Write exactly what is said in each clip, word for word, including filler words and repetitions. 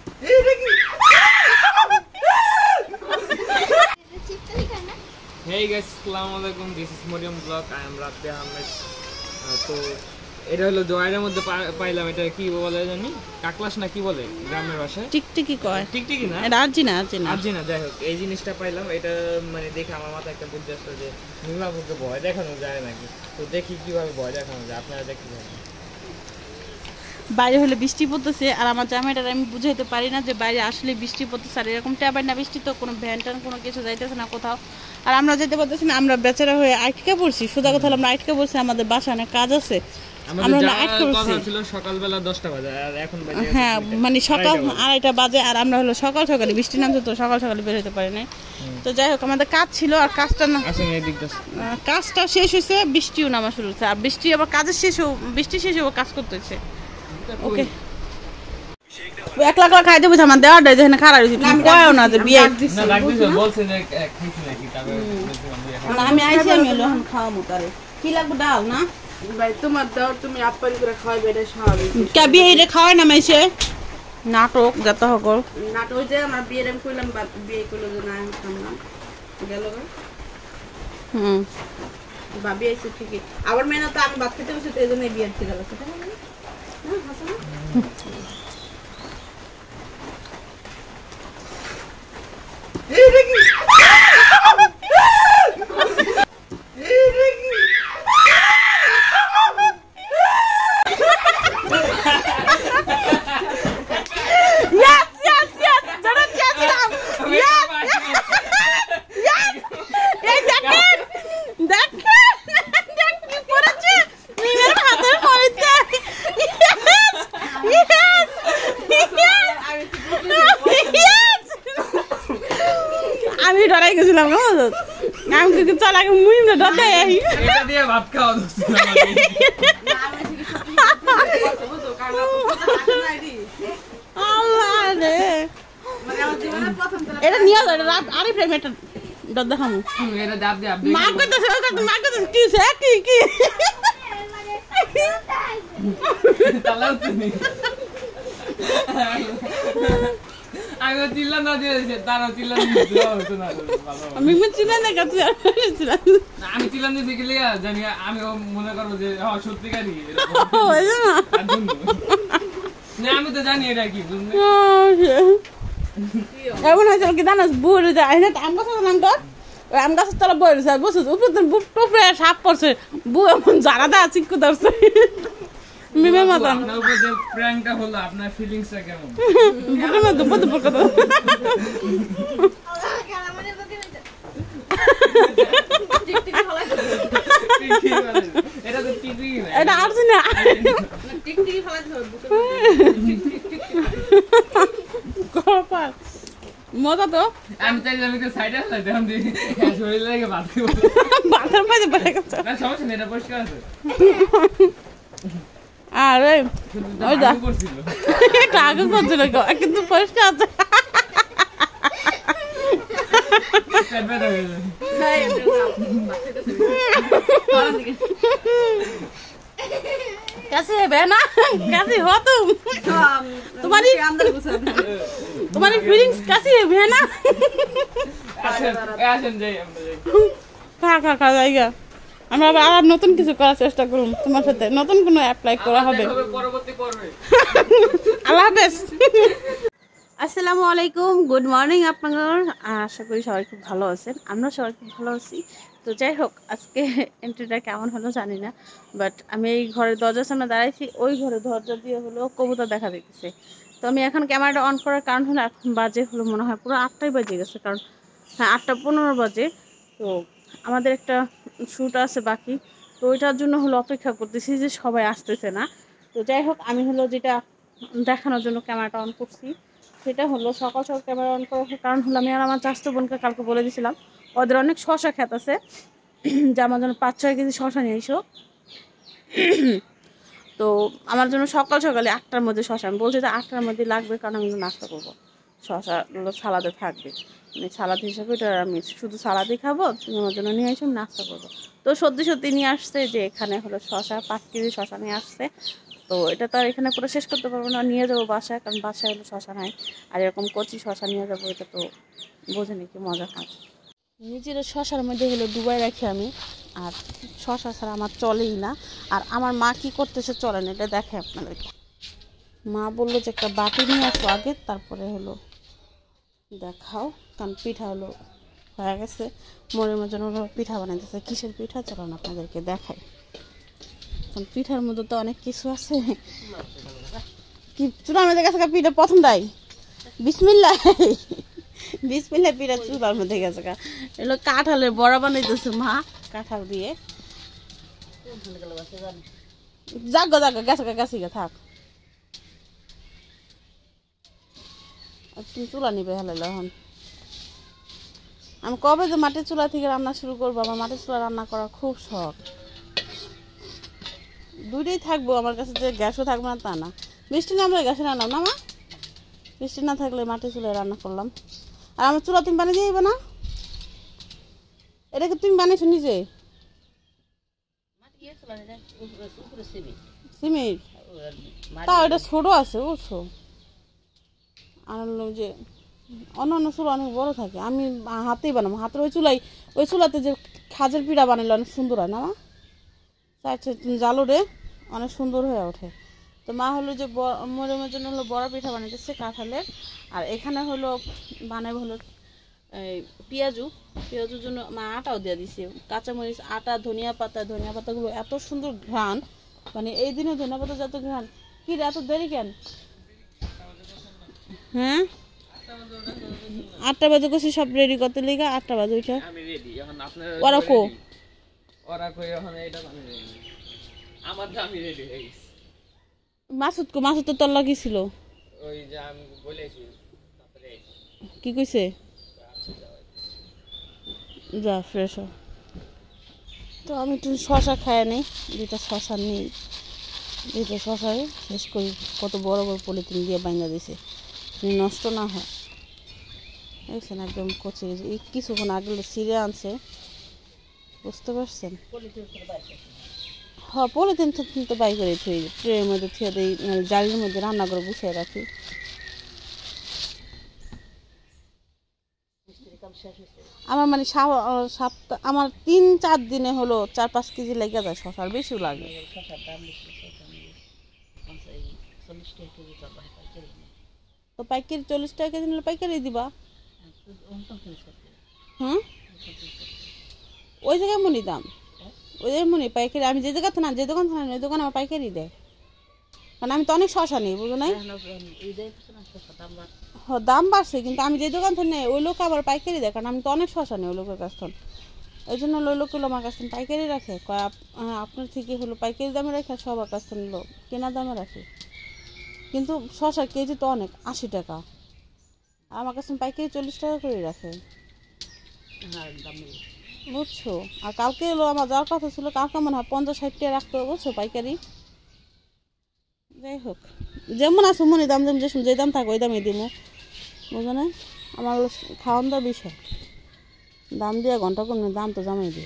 Hey guys, Assalamualaikum. This is Moriam Vlog. I am Rabbi Ahmed. তো এটা হলো জয়ের মধ্যে পাইলাম, এটা কি বলে জানি, কাকলাস না কি বলে গ্রামের ভাষায়, টিকটিকি কয়। টিকটিকি না, এটা আরজিনা। আরজিনা আরজিনা যাই হোক, এই জিনিসটা পাইলাম। এটা মানে দেখে আমার মাথায় একটা বুদ্ধি আসলো যে নীলাপুকে ভয় দেখানো যায় নাকি। তো দেখি কিভাবে ভয় দেখানো যায়, আপনারা দেখতে পাবেন। বাইরে হলে বৃষ্টি পড়তেছে, আর আমার জামাইটার আমি বুঝাইতে পারি না যে বাইরে আসলে বৃষ্টি পড়তেছে, আর এরকম ট্যাবার না বৃষ্টি, তো কোনো ভ্যান ট্যান কোনো কিছু যাইতেছে না কোথাও, আর আমরা যেতে পারতেছি না। আমরা বেচারা হয়ে আটকে পড়ছি, সোজা কথা হলো আমরা আটকে পড়ছি, আমাদের বাসায় অনেক কাজ আছে। সকালবেলা দশটা বাজে আর এখন বাজে, হ্যাঁ মানে সকাল আড়াইটা বাজে, আর আমরা হলো সকাল সকালে বৃষ্টি নামছে তো সকাল সকালে বের হতে পারি নাই। তো যাই হোক, আমাদের কাজ ছিল, আর কাজটা না কাজটা শেষ হয়েছে, বৃষ্টিও নামা শুরু হচ্ছে, আর বৃষ্টি আবার কাজের শেষ বৃষ্টি শেষ হবো কাজ করতে হচ্ছে। ওকে, এক লাখ লাখ খাই দেবো আমার দেওয়ার দেয় যেখানে খারাপ হয়েছে, তুমি কয়ও না যে বিয়ে আমি আইসি, আমি হলো এখন খাওয়াবো। তারে কি লাগবে ডাল না ভাই তোমার দাও, তুমি আপ্যায়ন করে খাওয়াবে, এটা স্বাভাবিক। কে বিয়ে এটা খাওয়াই না মাইছে নাটক যত হোক নাটক, যে আমার বিয়ের আমি কইলাম বিয়ে করলো যে না আমি খাম না গেল গা। হুম ভাবি আইছে ঠিকই, আবার মেয়ে না তো আমি ভাত খেতে বসে, তো এই জন্য বিয়ের ছিল না হাসা না। এই দেখি আমি ডরাই গেছিলাম, আমি কিন্তু চল আগে মুইম না ডর দেয় এটা দিয়ে ভাত খাওয়া দছিল আল্লাহ রে, মানে আমার জীবনে প্রথম এটা নিয়ে রাত আরে প্রেম এটা ডর দেখামু, এটা দাব দে আপনি মা কইতাছে ওটা মা কইতাছে কি সে কি কি তালাও তুমি আমি চিল্লা না দিয়েছে, তারা চিল্লা দিয়েছে হতো না ভালো, আমি মনে চিল্লা না কাছে চিল্লা না, আমি চিল্লা দিয়েছি কি লিয়া জানি, আমি মনে করব যে হ্যাঁ সত্যিকারই ওই না না, আমি তো জানি এটা কি বুঝলি এমন হয়েছে কি জানাস, বুড়ো যায় না আম গাছ নাম তো আম গাছের তলা বই রয়েছে, বসে উপরে বুক টপরে সাপ পড়ছে, বু এমন জারা দা চিক্কু ধরছে মিমে মাতান। আপনার উপর যে প্র্যাঙ্কটা হলো, আপনার ফিলিংসটা কেমন? বুকের মধ্যে দুপুর দুপুর কথা এটা তো টিকটিকি না, এটা আর না টিকটিকি ফলাতে হবে বুকের মধ্যে মজা তো। আমি চাই আমি তো সাইডে ফেলাই দেন দি শরীর লাগে ভাত খাবো, ভাতের পাশে পড়ে গেছে না, সমস্যা নেই, এটা পরিষ্কার আছে। আরে ওইটা করছিল, এটা আগে করছিল কিন্তু পরিষ্কার আছে। कैसे है बहना, कैसी हो तुम, तुम्हारी तुम्हारी फीलिंग्स कैसी है बहना? खा खा खा जाएगा, আমরা আবার নতুন কিছু করার চেষ্টা করব, তোমার সাথে নতুন কোনো অ্যাপ্লাই করা হবে পরবর্তী পর্বে। আল্লাহ হাফেজ। আসসালামু আলাইকুম, গুড মর্নিং আপনাদের, আশা করি সবাই খুব ভালো আছেন, আমরা সবাই খুব ভালো আছি। তো যাই হোক, আজকে এন্ট্রিটা কেমন হলো জানি না, বাট আমি এই ঘরের দরজার সামনে দাঁড়াইছি, ওই ঘরে দরজা দিয়ে হলো কবুতর দেখা দিতেছে। তো আমি এখন ক্যামেরাটা অন করার কারণ হলো এখন বাজে হলো মনে হয় পুরো আটটাই বাজে গেছে, কারণ হ্যাঁ আটটা পনেরো বাজে। তো আমাদের একটা শ্যুট আছে বাকি, তো ওইটার জন্য হলো অপেক্ষা করতেছি যে সবাই আসতেছে না। তো যাই হোক, আমি হলো যেটা দেখানোর জন্য ক্যামেরাটা অন করছি সেটা হলো সকাল সকাল ক্যামেরা অন করার কারণ হলো আমি আর আমার চাচাতো বোনকে কালকে বলে দিয়েছিলাম ওদের অনেক শশা খেত আছে, যে আমার জন্য পাঁচ ছয় কেজি শশা নিয়ে এসো। তো আমার জন্য সকাল সকালে আটটার মধ্যে শশা, আমি বলছি যে আটটার মধ্যে লাগবে, কারণ আমি নাস্তা করবো, শশাগুলো সালাদে থাকবে, মানে সালাদ হিসাবে ওটা আমি শুধু সালাদই খাবো, তুমি আমার জন্য নিয়ে এসে নাস্তা করবো। তো সত্যি সত্যি নিয়ে আসছে যে এখানে হলো শশা পাঁচ কেজি শশা নিয়ে আসছে। তো তো এটা তো আর এখানে পুরো শেষ করতে পারবো না, নিয়ে যাবো বাসায়, কারণ বাসায় হলো শশা নাই, আর এরকম কচি শশা নিয়ে যাবো, এটা তো বোঝেনি কি মজা হয়। নিজের শশার মধ্যে হলো ডুবাই রাখি আমি, আর শশা ছাড়া আমার চলেই না। আর আমার মা কি করতেছে চলেন এটা দেখে আপনাদেরকে। মা বললো যে একটা বাটি নিয়ে আসো আগে, তারপরে হলো দেখাও, কারণ পিঠা হলো হয়ে গেছে, মনের মধ্যে হলো পিঠা বানাইতেছে। কিসের পিঠা চলেন আপনাদেরকে দেখাই। কারণ পিঠার মধ্যে তো অনেক কিছু আছে। কি চুলার মধ্যে গেছে পিঠা প্রথম দেয়, বিসমিল্লাহ বিসমিল্লাহ পিঠা চুলার মধ্যে গেছে। এগুলো কাঁঠালের বড়া বানাইতেছে মা, কাঁঠাল দিয়ে। জাগো জাগো গেছে গেছে থাক, তুমি চুলা নিবে হেলে এখন। আমি কবে যে মাটির চুলা থেকে রান্না শুরু করবো, আমার মাটির চুলা রান্না করার খুব শখ। দুইটাই থাকবো আমার কাছে, যে গ্যাসও থাকবে না তা না। বৃষ্টি নামলে গ্যাসে রান্নাম না মা, বৃষ্টি না থাকলে মাটির চুলায় রান্না করলাম। আর আমার চুলা তুমি বানিয়ে দিবে না, এটাকে তুমি বানিয়েছো নিজে? সিমেন্ট তা এটা ছোট আছে বুঝছো, আর যে অন্য অন্য চুলা অনেক বড় থাকে। আমি হাতেই বানাবো, হাতের ওই চুলাই, ওই চুলাতে যে খাজের পিঠা বানালে অনেক সুন্দর হয় না মা, জালো রে অনেক সুন্দর হয়ে ওঠে। তো মা হলো যে মরিয়মের জন্য হলো বড় পিঠা বানাইতেছে কাঁঠালের। আর এখানে হলো বানাবে হলো এই পেঁয়াজু, পেঁয়াজুর জন্য মা আটাও দিয়ে দিছে, কাঁচামরিচ, আটা, ধনিয়া পাতা। ধনিয়া পাতাগুলো এত সুন্দর ঘ্রাণ, মানে এই দিনে ধনিয়া পাতা যত ঘ্রাণ। কি রে এত দেরি কেন? হ্যাঁ আটটা বাজে করছি সব রেডি করতে লেগে, আটটা বাজে উঠে ওরা কো ওরা কই এখন এটা আমি রেডি, আমার দামি রেডি হয়ে গেছে। মাসুদ কো, মাসুদ তো তোর লাগি ছিল, ওই যে আমি বলেছি তারপরে কি কইছে যা ফ্রেশ হ। তো আমি একটু শশা খায় নেই, দুইটা শশা নেই, দুইটা শশায় শেষ করি। কত বড় বড় পলিথিন দিয়ে বাইন্দা দিছে, নষ্ট না হয়। দেখছেন একদম কচি, এই কিছুক্ষণ আগে ছিঁড়ে আনছে, বুঝতে পারছেন? হ্যাঁ পলিথিন তো বাই করে থুই, ট্রের মধ্যে থুয়ে দিই, জালির মধ্যে রান্না করে গুছিয়ে রাখি। আমার মানে সপ্তাহ আমার তিন চার দিনে হলো চার পাঁচ কেজি লেগে যায় শশার, বেশিও লাগে। তো পাইকারি চল্লিশ টাকা কেজি নিলে পাইকারি দিবা? হ্যাঁ ওই জায়গায় মনি দাম, ওই জায়গায় মনি পাইকারি। আমি যে জায়গাতে না, যে দোকান থানা ওই দোকান আমার পাইকারি দেয়, কারণ আমি তো অনেক শশা নিই, বুঝো নাই? দাম বাড়ছে, কিন্তু আমি যে দোকান থেকে নেই ওই লোক আবার পাইকারি দেয়, কারণ আমি তো অনেক শশা নিই ওই লোকের কাছ থেকে। এই জন্য ওই লোকগুলো আমার কাছ থেকে পাইকারি রাখে, কয় আপনার থেকে হলো পাইকারি দামে রাখে, সবার কাছ থেকে লোক কেনা দামে রাখে। কিন্তু শশার কেজি তো অনেক, আশি টাকা, আর আমার কাছে পাইকারি চল্লিশ টাকা করে রাখে, বুঝছো? আর কালকে এলো আমার যাওয়ার কথা ছিল, কালকে মনে হয় পঞ্চাশ ষাট টাকা রাখতে হবে, বুঝছো পাইকারি। যাই হোক যেমন আছে মনে দাম, যেমন যে যে দাম থাকবে ওই দামে দিব, বুঝো না? আমার খাওয়ান দাওয়ার বিষয়, দাম দিয়ে ঘন্টা কমে দাম তো জামাই দিব।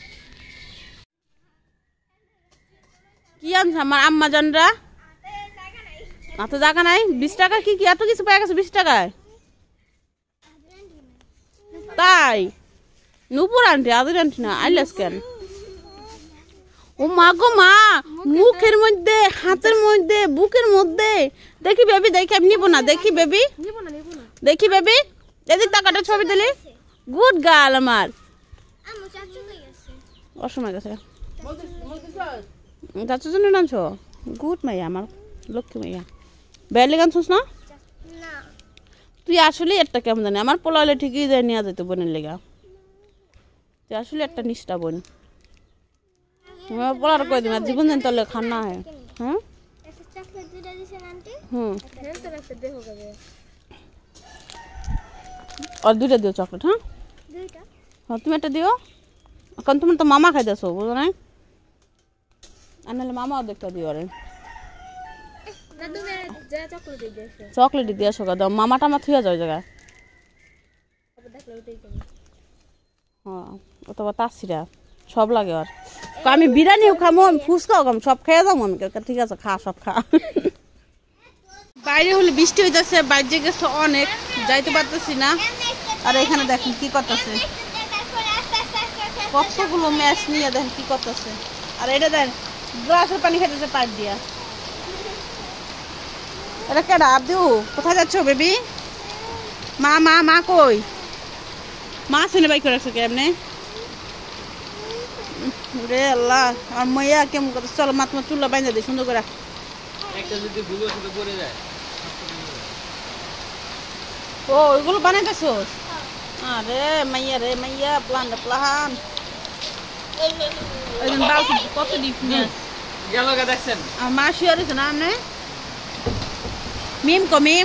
কি আনছে আমার আম্মা জানরা? এত জায়গা নাই, বিশ টাকা কি কি এত কিছু পেয়ে গেছে বিশ টাকায়? তাই নুপুর আন্টি, আদুর আন্টি না, আইলাস কেন? ও মা গো মা, মুখের মধ্যে, হাতের মধ্যে, বুকের মধ্যে। দেখি বেবি, দেখি আমি নিব না, দেখি বেবি, দেখি বেবি, এদিক টাকাটা ছবি দিলি। গুড গার্ল আমার, অসময় গেছে চাচুর জন্য আনছো। গুড মাইয়া আমার, লক্ষ্মী মাইয়া। বেয়ালি গানছিস না তুই? আসলে একটা কেমন জানি, আমার পোলালে ঠিকই যায় নিয়ে যেত বোনের লেগা, তুই আসলে একটা নিষ্ঠা বোন। পোলার কই দিন জীবন দিন তোর খান না হয়। হ্যাঁ হুম আর দুইটা দিও চকলেট। হ্যাঁ হ্যাঁ তুমি একটা দিও, কারণ তুমি তো মামা খাইতেছো, বুঝো না? আর নাহলে মামা অর্ধেকটা দিও। আরে চকলেট দিয়ে আসো, দাও মামাটা আমার থুয়া যায় জায়গায়। হ্যাঁ অথবা তাসিরা সব লাগে আর আমি বিরিয়ানিও খাবো, আমি ফুচকাও খাবো, সব খেয়ে যাবো। আমি ঠিক আছে, খা, সব খা। বাইরে হলে বৃষ্টি হইতেছে, বাইরে গেছে অনেক, যাইতে পারতেছি না। আর এখানে দেখেন কি করতেছে, কতগুলো ম্যাচ নিয়ে দেখেন কি করতেছে। আর এটা দেন গ্লাসের পানি খেতেছে পাইপ দিয়া। এটা কেডা আব্দু? কোথায় যাচ্ছ বেবি? মা মা মা কই? মা সিনে বাই করে রাখছো কেমনে? রে আল্লাহ, আর মাইয়া কেমন করতে। চলো মা তোমার চুল্লা বাইন্ধা দিই সুন্দর করে। একটা যদি ভুল হতে পড়ে যায়। ও ওইগুলো বানাইতেছ? আরে মাইয়া রে মাইয়া, প্লান প্লান। কত ডিপ নিয়ে গেল গা দেখছেন। আর মা শুয়ে রয়েছে না আপনি? মিম কো মিম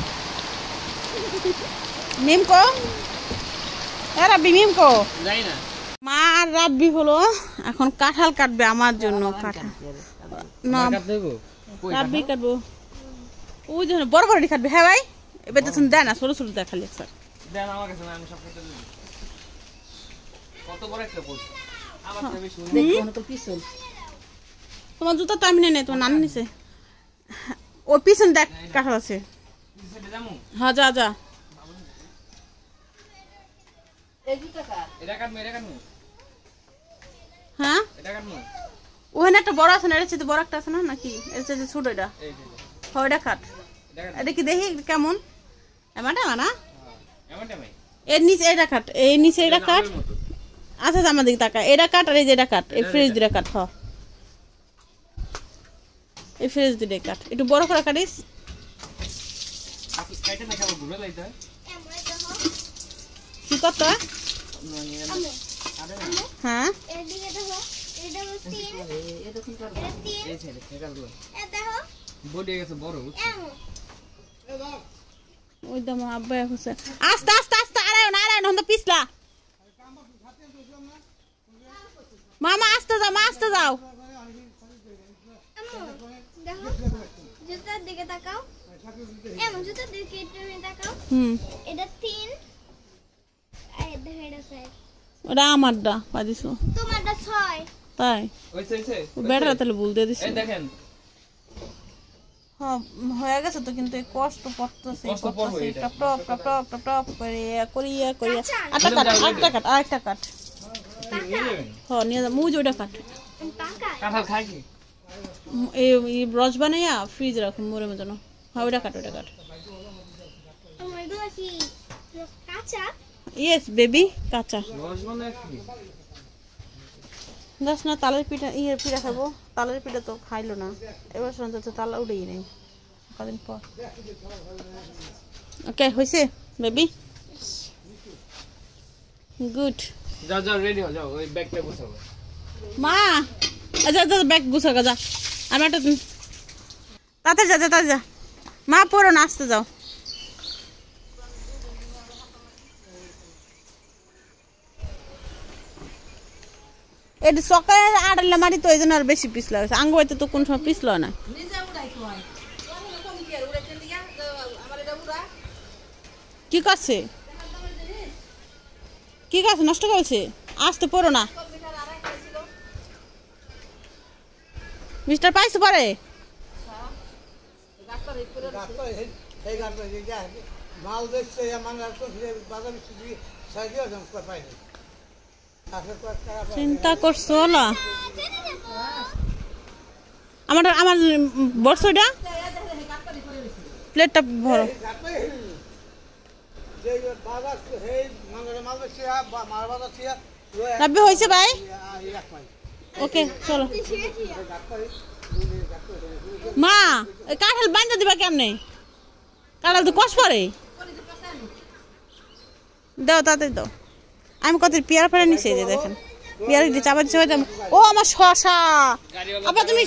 মিম কো এ রাব্বি মিম কো যাই না। মা আর রাব্বি হলো এখন কাঁঠাল কাটবে আমার জন্য। কাঁঠাল না রাব্বি কাটবো, ওই জন্য বড় বড় কাটবে। হ্যাঁ ভাই, এবার তো দেয় না, ছোট ছোট দেয় খালি। স্যার দেন আমার কাছে, আমি সব কেটে দেব। কত বড় একটা পোস্ট আমার তো বেশি দেখো তো পিছল। তোমার জুতা তো আমি নেই, তোমার নানি নিছে। ও পিছন দেখ কাঁঠাল আছে। হ্যাঁ যা যা। হ্যাঁ ওখানে একটা বড় আছে না, এর চেয়ে বড় একটা আছে না নাকি? এর চেয়ে ছোট এটা। হ্যাঁ এটা কাট। এটা কি দেখি কেমন? এমাটা না, এর নিচে এটা কাট, এই নিচে এটা কাট। আচ্ছা আমার দিকে তাকা, এটা কাট আর এই যে এটা কাট, এই ফ্রিজ দুটা কাট। হ এই ফ্রিজ দুটা কাট, একটু বড় করে কাটিস। কি করতে? হ্যাঁ ওই দাম আব্বা হচ্ছে। আস্তে আস্তে আস্তে আড়াই না আড়াই না পিছলা। মামা আস্তে যাও, মা আস্তে যাও। জুতার দিকে তাকাও, এমন জুতার দিকে তাকাও। হুম এটা তিন, আর দেখো এটা চার। ওটা আমারটা পাদিছো, তোমারটা ছয়। তাই হইছে হইছে বেটারা তাহলে ভুল দিয়ে দিছি। এই দেখেন হ্যাঁ হয়ে গেছে তো, কিন্তু এই কষ্ট পড়তেছে পড়তেছে টপ টপ টপ টপ টপ টপ করে করিয়া করিয়া। আটটা কাট, আটটা কাট, আরেকটা কাট। হ্যাঁ নিয়ে যা, মুজ ওইটা কাট। কাঁঠাল খাই কি? এই রস বানাইয়া ফ্রিজ রাখুন মোরে মতো। হ্যাঁ ওইটা কাট, ওইটা কাট। কাঁচা? ইয়েস বেবি, কাঁচা। রস বানায় কি? দাস না তালের পিঠা, ইয়ের পিঠা খাবো। তালের পিঠা তো খাইলো না এবার, শুনতে তো তালা উঠেই নেই কদিন পর। ওকে হয়েছে বেবি, গুড। যাও যাও রেডি হও, যাও ওই ব্যাগটা গুছাবো। মা আচ্ছা যা ব্যাগ গুছা যা, আমি একটা তাতে যা, তাতে যা। মা পড়ো না, আসতে যাও। এটা সকালে আড়ালে মারি তো, এই জন্য আর বেশি পিছলা হয়েছে। আঙ্গ হইতে তো কোন সময় পিছল না। কি করছে কি করছে নষ্ট করছে? আসতে পড়ো না। মিস্টার পাইছো পরে চিন্তা করছো না? আমার আমার বর্ষটা প্লেটটা ভরো। রাব্বি হয়েছে ভাই? ওকে চলো। মা কাঁঠাল বান্ধা দিবা কেমনে? কাঁঠাল তো কষ পরে। দাও তাড়াতাড়ি দাও। আমি কত পেয়ারা ফেরা নিছি, যে দেখেন পেয়ারা দিয়ে চাপা দিচ্ছে। ও আমার শশা। আবার তুমি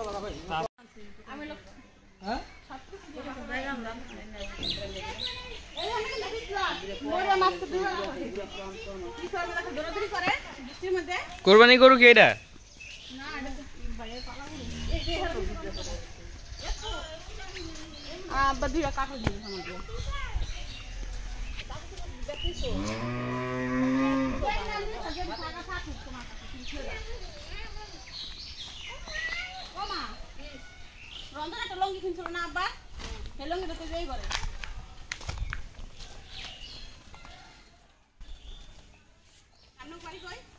কোরবানি গরু কি এটা? আব্বা দুইটা কাঁঠাল দিয়েছে আমাকে। ও মা রঞ্জন একটা লঙ্গি কিনছিল না আব্বা সেই লঙ্গিটা তো যেই করে আপনার বাড়ি কই